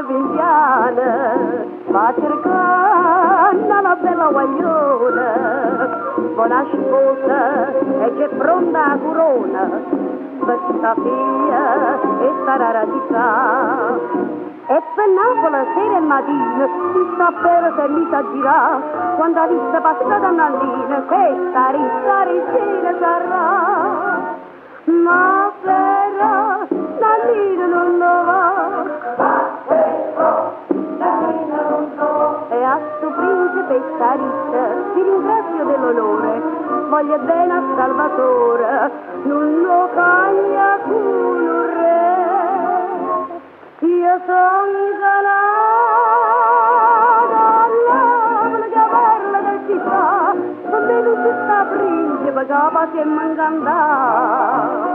provinciale, va cercando la bella guagliona, buona sposa e c'è pronta a corona, questa figlia e starà radicata. E per Napoli sera e mattina si sta per fermita a girare, quando ha visto passata Nannina, questa risina sarà. Ma però Nannina non lo va, e a sto principessa ricca ti ringrazio dell'onore, voglio bene a Salvatore, non lo caglia con un re. Io sono calata all'aula di averla del città, con me non si sta principe, capa si è mancandà.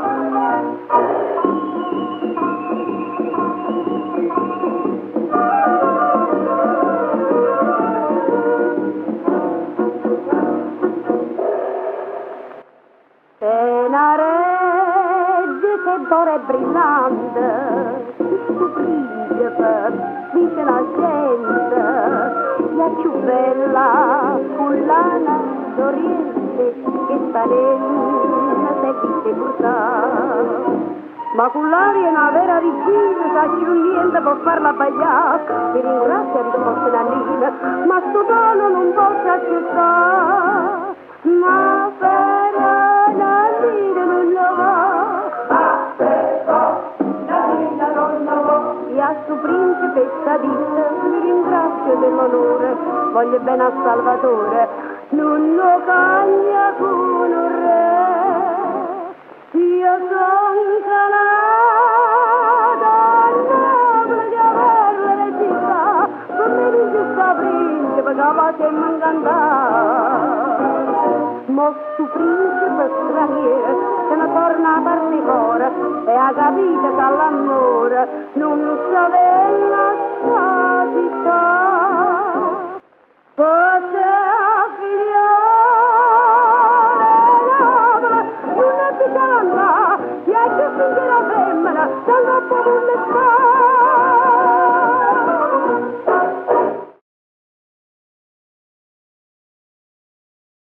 Una regge che d'oro è brillante, questo principe, dice la gente, la più bella collana d'Oriente che sta nella se portare. Ma collare è una vera vicina, sa più niente può farla bagliare, mi ringrazia risposta Nannina, ma sto dono non posso accettare, ma però Nannina non lo va, Nannina non lo va. E a sto principessa disse, mi ringrazio dell'onore, voglio bene a Salvatore, non lo caglia con un re. Io son calata all'aula di averla le città, con me non ci sta principe, capa si è mancandà. Mo su principe straniero se ne torna a parte cuore e ha capito che all'amore non sapeva città. Poteva figliare, non è più andare, e a che finché la femmina, dal troppo non ne sta.